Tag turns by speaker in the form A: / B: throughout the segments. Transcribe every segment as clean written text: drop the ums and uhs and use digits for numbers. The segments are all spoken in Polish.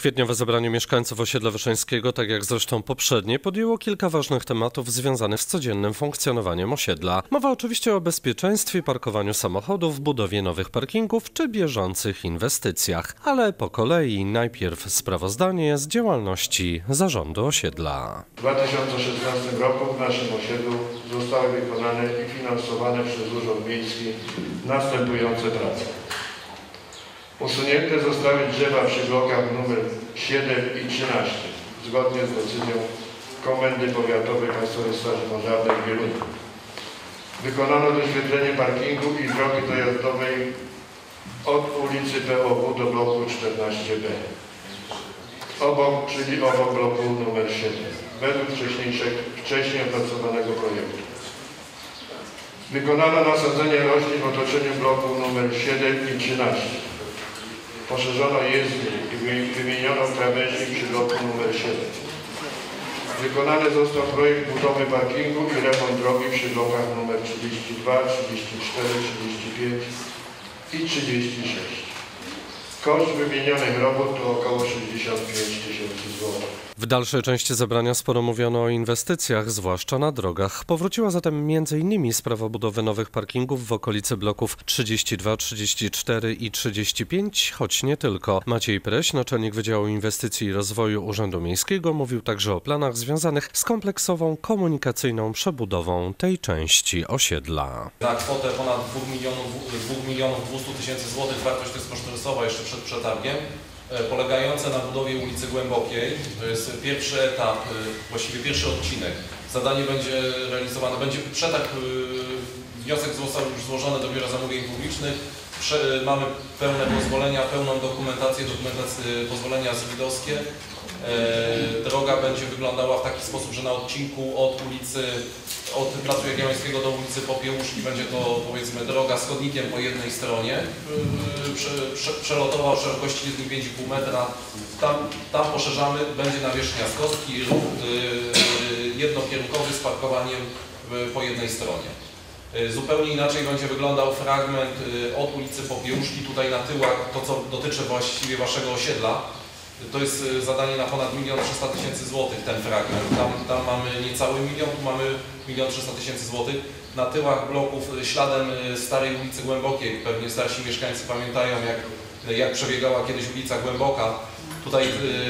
A: Kwietniowe zebranie mieszkańców osiedla Wyszyńskiego, tak jak zresztą poprzednie, podjęło kilka ważnych tematów związanych z codziennym funkcjonowaniem osiedla. Mowa oczywiście o bezpieczeństwie, parkowaniu samochodów, budowie nowych parkingów czy bieżących inwestycjach. Ale po kolei najpierw sprawozdanie z działalności zarządu osiedla.
B: W 2016 roku w naszym osiedlu zostały wykonane i finansowane przez Urząd Miejski następujące prace. Usunięte zostały drzewa przy blokach nr 7 i 13, zgodnie z decyzją Komendy Powiatowej Państwowej Straży Pożarnej w Wieluniu. Wykonano doświetlenie parkingu i drogi dojazdowej od ulicy POW do bloku 14B. Obok bloku nr 7, według wcześniej opracowanego projektu. Wykonano nasadzenie roślin w otoczeniu bloku nr 7 i 13. Poszerzono jezdnię i wymieniono krawężnik przy bloku nr 7. Wykonany został projekt budowy parkingu i remont drogi przy blokach nr 32, 34, 35 i 36. Koszt wymienionych robót to około 65 000 złotych.
A: W dalszej części zebrania sporo mówiono o inwestycjach, zwłaszcza na drogach. Powróciła zatem m.in. sprawa budowy nowych parkingów w okolicy bloków 32, 34 i 35, choć nie tylko. Maciej Preś, naczelnik Wydziału Inwestycji i Rozwoju Urzędu Miejskiego, mówił także o planach związanych z kompleksową komunikacyjną przebudową tej części osiedla.
C: Na kwotę ponad 2 milionów 200 tysięcy złotych wartość to jest kosztorysowa jeszcze przed przetargiem, polegające na budowie ulicy Głębokiej. To jest pierwszy etap, właściwie pierwszy odcinek. Zadanie będzie realizowane, będzie przetarg, wniosek został już złożony do Biura Zamówień Publicznych. Mamy pełne pozwolenia, pełną dokumentację pozwolenia zwidowskie. Droga będzie wyglądała w taki sposób, że na odcinku od Placu Jagiellońskiego do ulicy Popiełuszki będzie to, powiedzmy, droga z chodnikiem po jednej stronie, przelotowa o szerokości 5,5 metra. Tam poszerzamy, będzie nawierzchnia z kostki, ruch jednokierunkowy z parkowaniem po jednej stronie. Zupełnie inaczej będzie wyglądał fragment od ulicy Popiełuszki, tutaj na tyłach, to co dotyczy właściwie waszego osiedla. To jest zadanie na ponad 1 300 000 złotych, ten fragment. Tam mamy niecały milion, tu mamy 1 300 000 złotych. Na tyłach bloków śladem starej ulicy Głębokiej, pewnie starsi mieszkańcy pamiętają, jak przebiegała kiedyś ulica Głęboka. Tutaj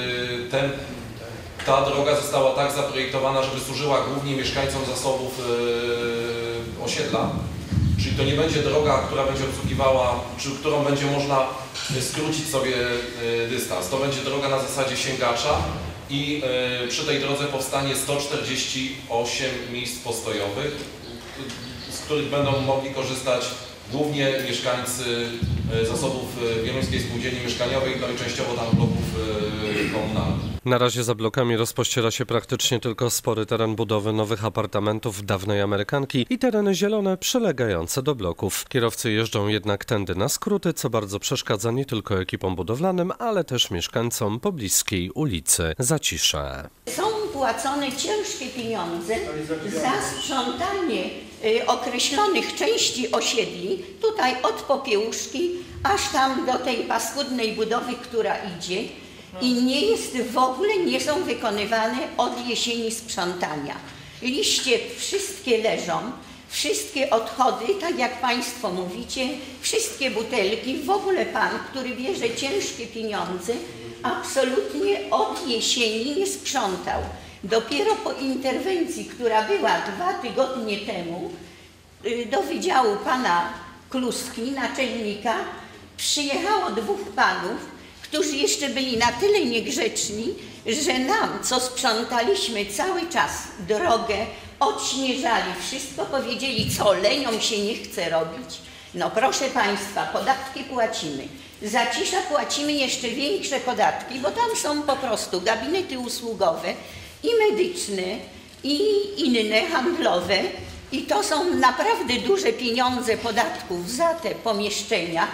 C: ta droga została tak zaprojektowana, żeby służyła głównie mieszkańcom zasobów osiedla. Czyli to nie będzie droga, która będzie obsługiwała, czy którą będzie można skrócić sobie dystans. To będzie droga na zasadzie sięgacza i przy tej drodze powstanie 148 miejsc postojowych, z których będą mogli korzystać głównie mieszkańcy zasobów Wieluńskiej Spółdzielni Mieszkaniowej, no i częściowo tam bloków komunalnych.
A: Na razie za blokami rozpościera się praktycznie tylko spory teren budowy nowych apartamentów dawnej Amerykanki i tereny zielone przylegające do bloków. Kierowcy jeżdżą jednak tędy na skróty, co bardzo przeszkadza nie tylko ekipom budowlanym, ale też mieszkańcom pobliskiej ulicy Zacisze.
D: Są płacone ciężkie pieniądze za sprzątanie określonych części osiedli, tutaj od Popiełuszki aż tam do tej paskudnej budowy, która idzie. I nie są wykonywane od jesieni sprzątania. Liście wszystkie leżą, wszystkie odchody, tak jak Państwo mówicie, wszystkie butelki, w ogóle pan, który bierze ciężkie pieniądze, absolutnie od jesieni nie sprzątał. Dopiero po interwencji, która była 2 tygodnie temu, do wydziału pana Kluski, naczelnika, przyjechało 2 panów, którzy jeszcze byli na tyle niegrzeczni, że nam, co sprzątaliśmy cały czas drogę, odśnieżali wszystko, powiedzieli, co lenią się nie chce robić. No proszę Państwa, podatki płacimy. Zacisza płacimy jeszcze większe podatki, bo tam są po prostu gabinety usługowe i medyczne, i inne handlowe. I to są naprawdę duże pieniądze podatków za te pomieszczenia.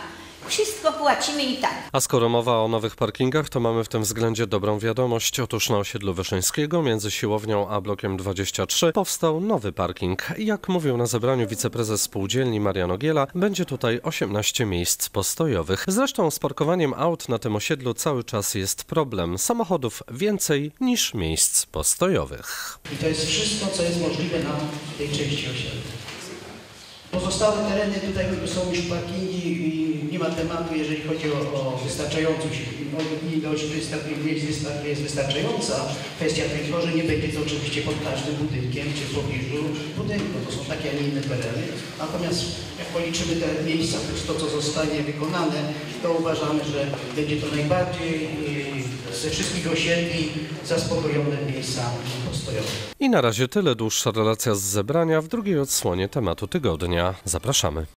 D: Wszystko płacimy i tak.
A: A skoro mowa o nowych parkingach, to mamy w tym względzie dobrą wiadomość. Otóż na osiedlu Wyszyńskiego między Siłownią a blokiem 23 powstał nowy parking. Jak mówił na zebraniu wiceprezes spółdzielni Marian Ogiela, będzie tutaj 18 miejsc postojowych. Zresztą z parkowaniem aut na tym osiedlu cały czas jest problem. Samochodów więcej niż miejsc postojowych.
E: I to jest wszystko, co jest możliwe na tej części osiedla. Pozostałe tereny tutaj są już parkingi i nie ma tematu, jeżeli chodzi o wystarczającą ilość miejsc jest wystarczająca. Kwestia tylko, że nie będzie to oczywiście pod każdym budynkiem czy w pobliżu budynku. To są takie, a nie inne tereny. Natomiast jak policzymy te miejsca, to co zostanie wykonane, to uważamy, że będzie to najbardziej ze wszystkich osiedli zaspokojone miejsca postojowe.
A: I na razie tyle. Dłuższa relacja z zebrania w drugiej odsłonie tematu tygodnia. Zapraszamy.